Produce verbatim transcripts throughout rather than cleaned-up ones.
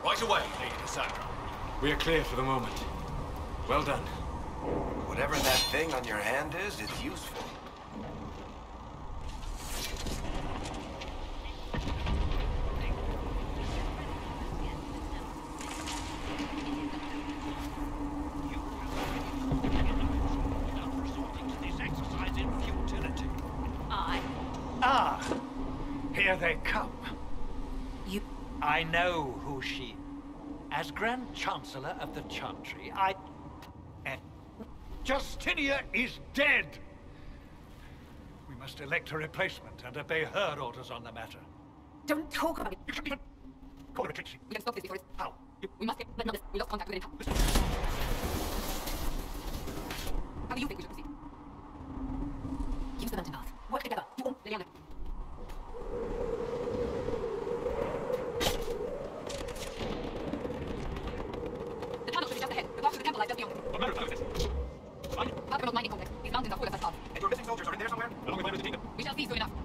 Right away, Lady Cassandra. We are clear for the moment. Well done. Whatever that thing on your hand is, it's useful. Ah, here they come. You... I know who she... As Grand Chancellor of the Chantry, I... And Justinia is dead! We must elect a replacement and obey her orders on the matter. Don't talk about it. Call a retreat. We can stop this before it's... How? We must get... Let know this. We lost contact with him. How do you think we should proceed? Use the mountain path. Work together. You won't, Liliana. The tunnel should be just ahead. The path to the temple lies just beyond it. What matter is this? Fine. Path mining complex. These mountains are full of such paths. And your missing soldiers are in there somewhere? Along with members of the kingdom. We shall see soon enough.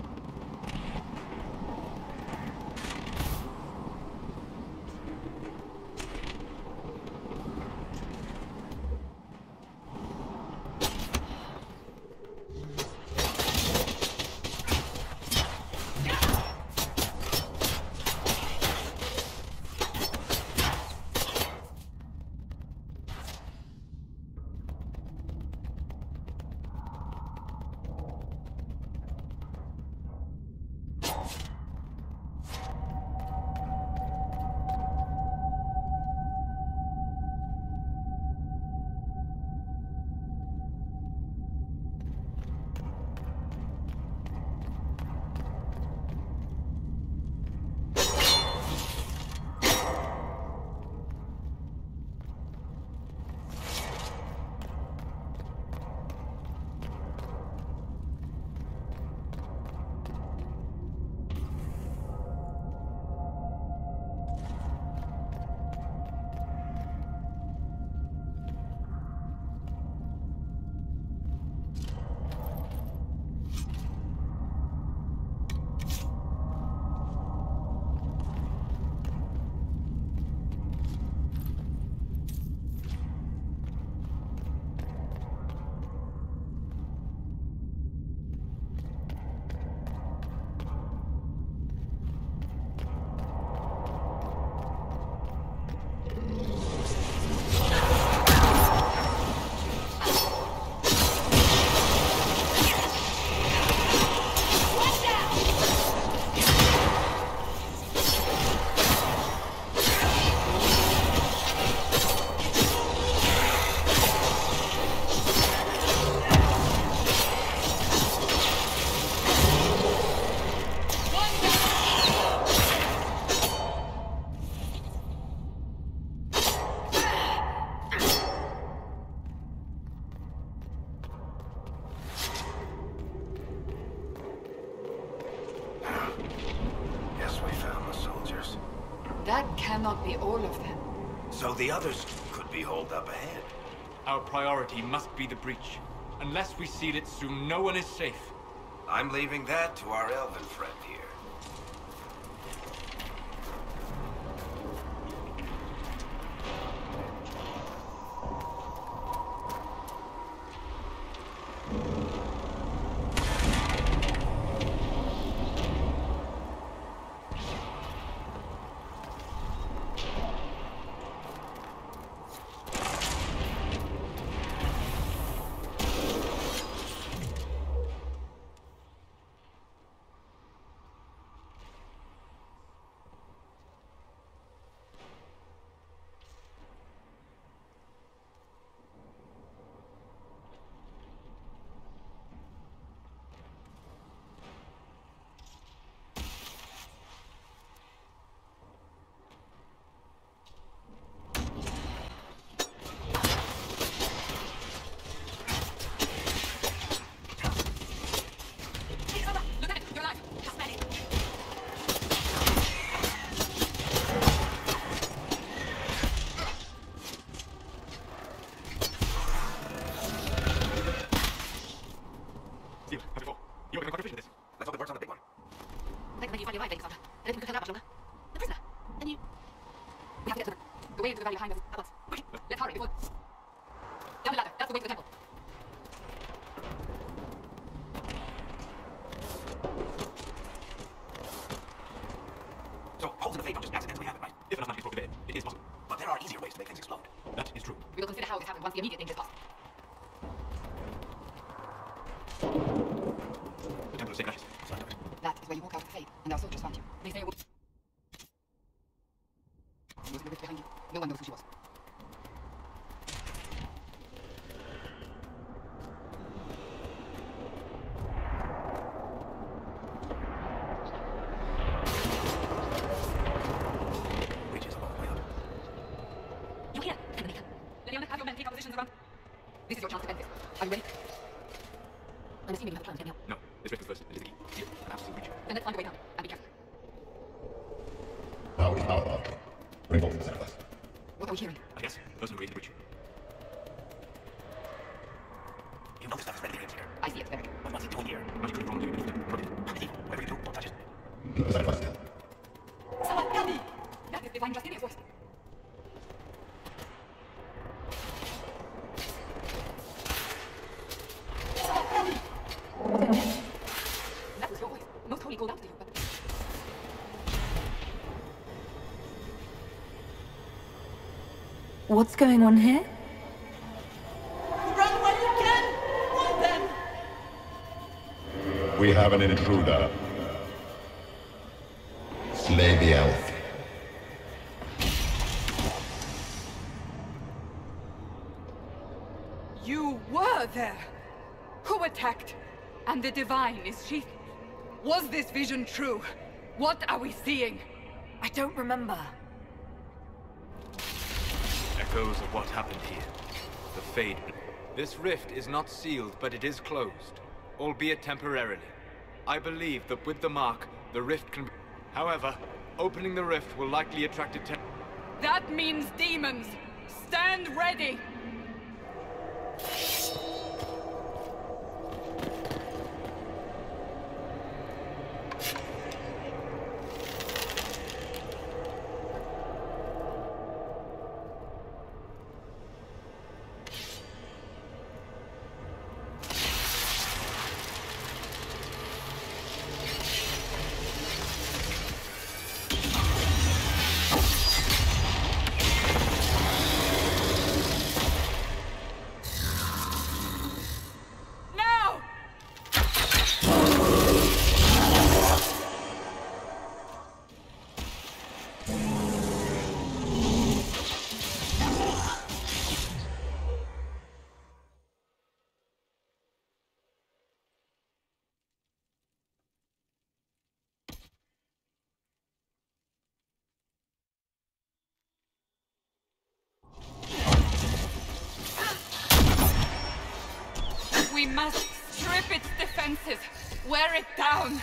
That cannot be all of them. So the others could be holed up ahead. Our priority must be the breach. Unless we seal it soon, no one is safe. I'm leaving that to our elven friend here. We have to get to the... The way to the valley behind us. At once. Quick! Let's hurry before... Down the ladder. That's the way to the temple. So, holes in the fate don't just accidentally happen, right? If enough magic is brought to bear, it is possible. But there are easier ways to make things explode. That is true. We will consider how this happens once the immediate danger is past. The temple of Saint Ashes. So I do it. That is where you walk out of the fade, and our soldiers find you. They say a woman... She was in the rift behind you. No one knows who she was. Reach is a long way up. You're here! Emily, Leliana, have your men take up positions around. This is your chance to end this. Are you ready? I'm assuming you have a plan to get me out. No, this rift is first. It is the key. Here, perhaps we'll reach it. Then let's find a way down, and be careful. How is power up? Bring both of the samples. What are we hearing? I guess, person created the breach. You know this stuff is ready to here. I see it, Derek. But what's it doing here? Magic could be wrong to beneath it. Probably. How evil. Whatever you do, don't touch it. Keep the samples still. Someone help me! That is divine Justinia's voice. Someone help me! That was your voice. Most holy called out to you, but... What's going on here? Run while you can! Run then! We have an intruder. Slay the elf. You were there! Who attacked? And the divine, is she... Was this vision true? What are we seeing? I don't remember. Echoes of what happened here. The Fade. This rift is not sealed, but it is closed. Albeit temporarily. I believe that with the mark, the rift can... However, opening the rift will likely attract attention. That means demons! Stand ready! We must strip its defenses, wear it down.